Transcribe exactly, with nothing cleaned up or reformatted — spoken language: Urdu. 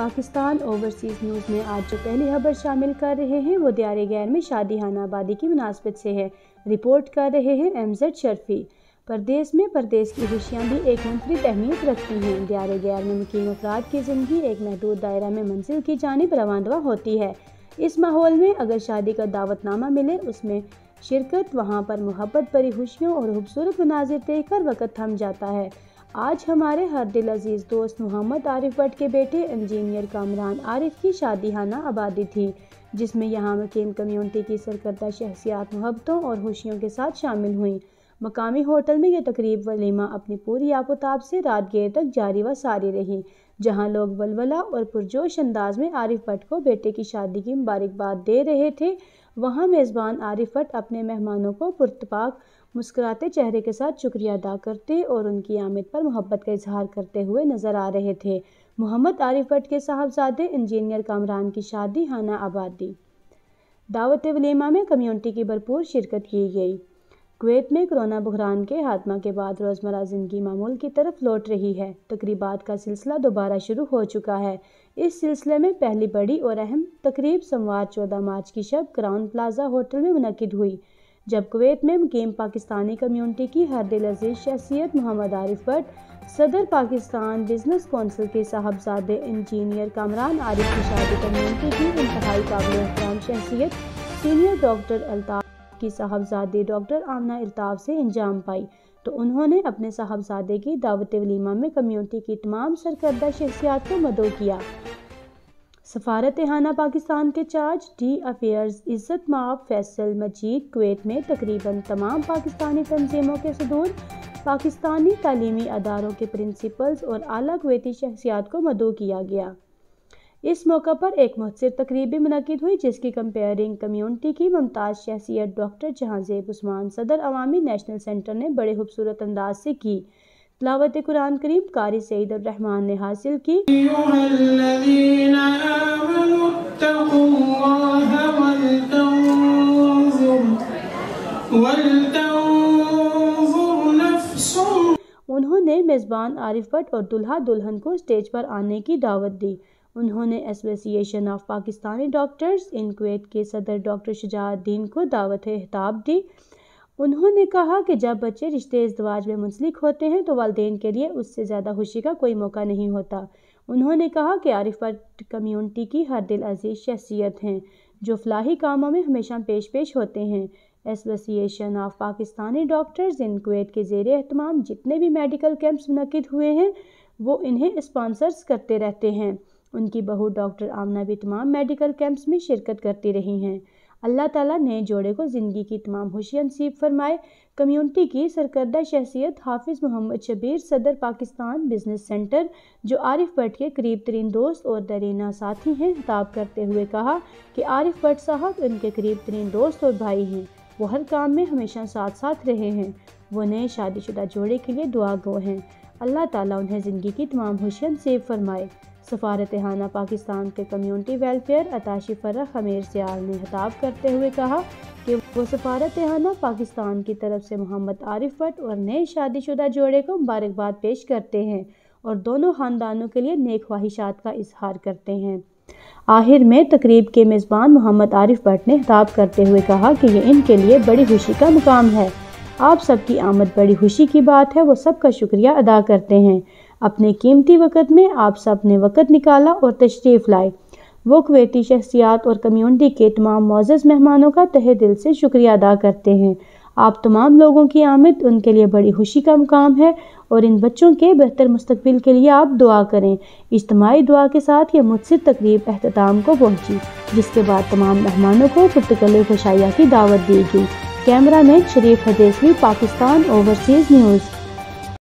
پاکستان اوورسیز نیوز میں آج جو پہلی خبر شامل کر رہے ہیں وہ دیار غیر میں شادی خانہ آبادی کی مناسبت سے ہے۔ رپورٹ کر رہے ہیں ایم زیڈ شرفی۔ پردیس میں پردیس کی خوشیاں بھی ایک منفرد اہمیت رکھتی ہیں۔ دیار غیر میں مقیم افراد کی زندگی ایک محدود دائرہ میں منزل کی جانب رواں ہوتی ہے۔ اس ماحول میں اگر شادی کا دعوت نامہ ملے، اس میں شرکت، وہاں پر محبت بھری خوشیوں اور خوبصورت مناظر دیکھ کر وقت تھم جاتا ہے۔ آج ہمارے ہر دل عزیز دوست محمد عارف بٹ کے بیٹے انجینئر کامران عارف کی شادی خانہ آبادی تھی، جس میں یہاں مقیم کمیونٹی کی سرکردہ شخصیات محبتوں اور خوشیوں کے ساتھ شامل ہوئیں۔ مقامی ہوٹل میں یہ تقریب ولیمہ اپنی پوری آب و تاب سے رات گیر تک جاری و ساری رہی، جہاں لوگ ولولہ اور پرجوش انداز میں عارف بٹ کو بیٹے کی شادی کی مبارکباد دے رہے تھے۔ وہاں میزبان عارف بٹ اپنے مہمانوں کو پرتپاک مسکراتے چہرے کے ساتھ شکریہ ادا کرتے اور ان کی آمد پر محبت کا اظہار کرتے ہوئے نظر آ رہے تھے۔ محمد عارف بٹ کے صاحبزادے انجینئر کامران کی شادی خانہ آبادی دعوت ولیمہ میں کمیونٹی کی بھرپور شرکت کی گئی۔ کویت میں کرونا بحران کے خاتمہ کے بعد روزمرہ زندگی معمول کی طرف لوٹ رہی ہے۔ تقریبات کا سلسلہ دوبارہ شروع ہو چکا ہے۔ اس سلسلے میں پہلی بڑی اور اہم تقریب سوموار چودہ مارچ کی شب کراؤن پلازا ہوٹل میں منعقد ہوئی، جب کویت میں مقیم پاکستانی کمیونٹی کی ہر دل عزیز شخصیت محمد عارف بٹ، صدر پاکستان بزنس کونسل کے صاحبزادے انجینئر کامران عارف کی شادی کمیونٹی کی انتہائی قابل احترام شخصیت سینئر ڈاکٹر الطاف کی صاحبزادی ڈاکٹر آمنہ الطاف سے انجام پائی، تو انہوں نے اپنے صاحبزادے کی دعوت ولیمہ میں کمیونٹی کی تمام سرکردہ شخصیات کو مدعو کیا۔ سفارت خانہ پاکستان کے چارج ڈی افیئرز عزت مآب فیصل مجید کویت میں تقریباً تمام پاکستانی تنظیموں کے صدور، پاکستانی تعلیمی اداروں کے پرنسپلز اور اعلیٰ کویتی شخصیات کو مدعو کیا گیا۔ اس موقع پر ایک مختصر تقریب بھی منعقد ہوئی، جس کی کمپیئرنگ کمیونٹی کی ممتاز شخصیت ڈاکٹر جہاں زیب عثمان، صدر عوامی نیشنل سینٹر نے بڑے خوبصورت انداز سے کی۔ تلاوت قرآن کریم قاری سعید الرحمان نے حاصل کی۔ انہوں نے میزبان عارف بٹ اور دلہا دلہن کو اسٹیج پر آنے کی دعوت دی۔ انہوں نے association of Pakistani doctors in Kuwait کے صدر ڈاکٹر شجاعت الدین کو دعوت خطاب دی۔ انہوں نے کہا کہ جب بچے رشتے ازدواج میں منسلک ہوتے ہیں تو والدین کے لیے اس سے زیادہ خوشی کا کوئی موقع نہیں ہوتا۔ انہوں نے کہا کہ عارف بٹ کمیونٹی کی ہر دل عزیز شخصیت ہیں، جو فلاحی کاموں میں ہمیشہ پیش پیش ہوتے ہیں۔ Association of Pakistani doctors in Kuwait کے زیر اہتمام جتنے بھی میڈیکل کیمپس منعقد ہوئے ہیں، وہ انہیں اسپانسرز کرتے رہتے ہیں۔ ان کی بہو ڈاکٹر آمنہ بھی تمام میڈیکل کیمپس میں شرکت کرتی رہی ہیں۔ اللہ تعالیٰ نئے جوڑے کو زندگی کی تمام خوشیاں نصیب فرمائے۔ کمیونٹی کی سرکردہ شخصیت حافظ محمد شبیر، صدر پاکستان بزنس سینٹر، جو عارف بٹ کے قریب ترین دوست اور دیرینہ ساتھی ہیں، خطاب کرتے ہوئے کہا کہ عارف بٹ صاحب ان کے قریب ترین دوست اور بھائی ہیں۔ وہ ہر کام میں ہمیشہ ساتھ ساتھ رہے ہیں۔ وہ نئے شادی شدہ جوڑے کے لیے دعا گو ہیں۔ اللہ تعالیٰ انہیں زندگی کی تمام خوشیاں نصیب فرمائے۔ سفارت خانہ پاکستان کے کمیونٹی ویلفیئر اتاشی فرح خمیر سیال نے خطاب کرتے ہوئے کہا کہ وہ سفارت خانہ پاکستان کی طرف سے محمد عارف بٹ اور نئے شادی شدہ جوڑے کو مبارکباد پیش کرتے ہیں اور دونوں خاندانوں کے لیے نیک خواہشات کا اظہار کرتے ہیں۔ آخر میں تقریب کے میزبان محمد عارف بٹ نے خطاب کرتے ہوئے کہا کہ یہ ان کے لیے بڑی خوشی کا مقام ہے۔ آپ سب کی آمد بڑی خوشی کی بات ہے۔ وہ سب کا شکریہ ادا کرتے ہیں۔ اپنے قیمتی وقت میں آپ سب نے وقت نکالا اور تشریف لائے۔ وہ کویتی شخصیات اور کمیونٹی کے تمام معزز مہمانوں کا تہہ دل سے شکریہ ادا کرتے ہیں۔ آپ تمام لوگوں کی آمد ان کے لیے بڑی خوشی کا مقام ہے اور ان بچوں کے بہتر مستقبل کے لیے آپ دعا کریں۔ اجتماعی دعا کے ساتھ یہ مختصر تقریب اختتام کو پہنچی، جس کے بعد تمام مہمانوں کو پرتکلف خوشایہ کی دعوت دی گئی۔ کیمرہ مین شریف حدیثوی، پاکستان اوورسیز نیوز۔